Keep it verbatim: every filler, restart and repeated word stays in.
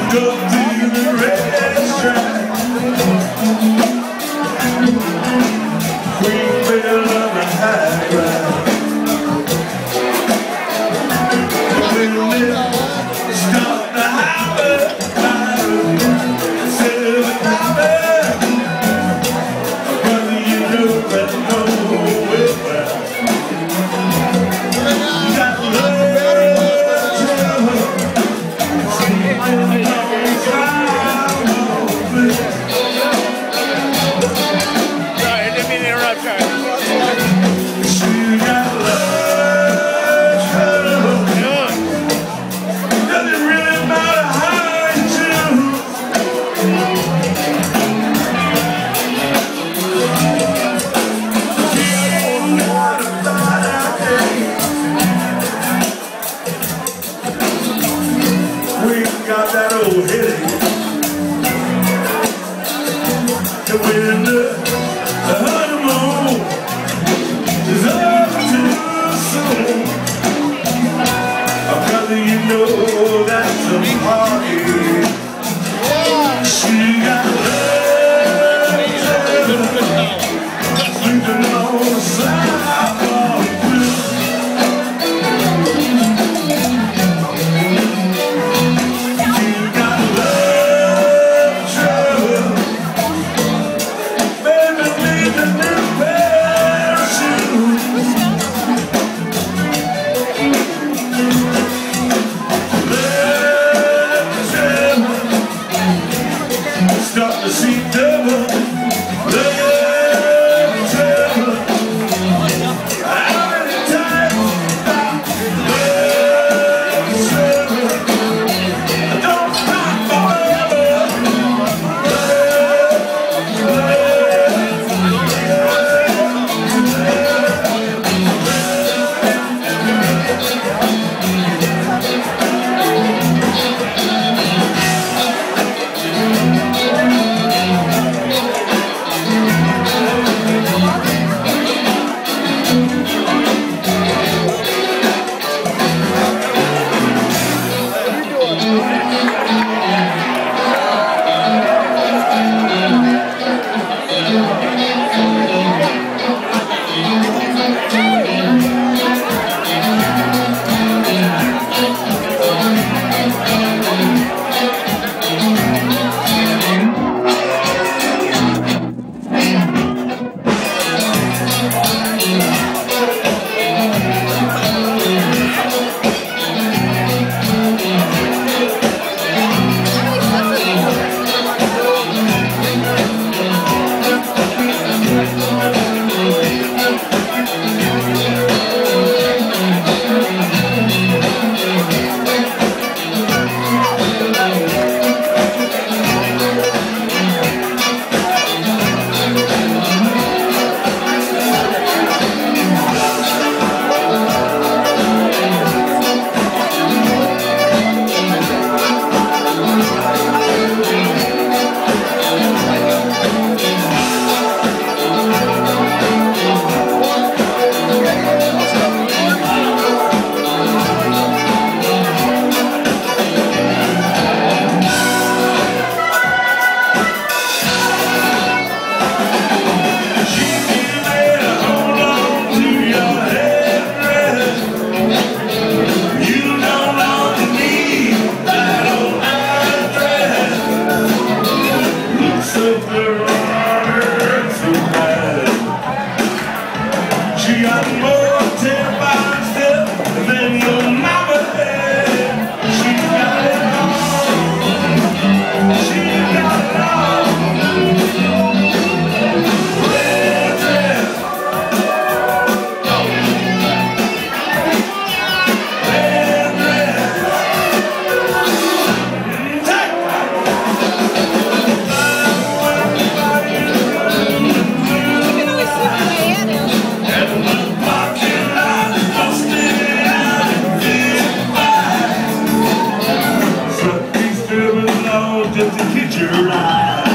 Go to the racetrack. Queen Bell on the high ground. When they stop the highway, silver highway, brother, you know that nowhere well. You got love, trouble, see, got that old headache. And when the honeymoon is up too soon, brother, you know that's a party. She got love, sleeping on the sidewalk. Start to see double, love, trouble. How many times, love, trouble. Don't stop forever. She got more terrifying stuff than your mama had. She got it all. She got it all. Red dress. Red dress. Tight. You can always see the way in it. Just to hit your eye.